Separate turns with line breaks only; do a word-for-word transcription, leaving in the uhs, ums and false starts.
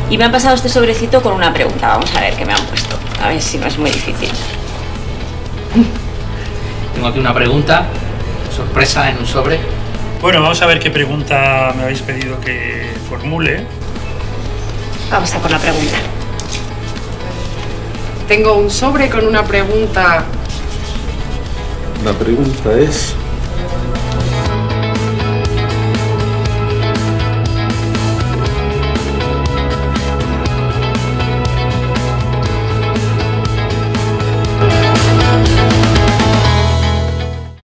Y me han pasado este sobrecito con una pregunta. Vamos a ver qué me han puesto. A ver si no es muy difícil.
Tengo aquí una pregunta, sorpresa en un sobre.
Bueno, vamos a ver qué pregunta me habéis pedido que formule.
Vamos a por la pregunta.
Tengo un sobre con una pregunta.
La pregunta es...